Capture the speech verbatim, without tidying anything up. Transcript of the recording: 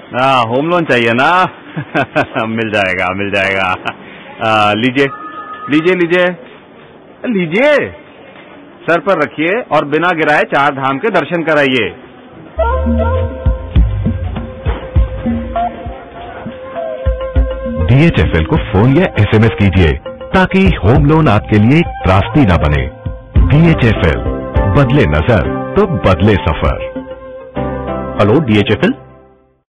हाँ, home loan चाहिए ना। मिल जाएगा मिल जाएगा। आ, लीजिए लीजिए लीजिए लीजिए, सर पर रखिए और बिना गिराए चार धाम के दर्शन कराइए। डी एच एफ एल को फोन या एस एम एस कीजिए ताकि होम लोन आपके लिए एक त्रासदी न बने। डी एच एफ एल, बदले नजर तो बदले सफर। Hello D H F L.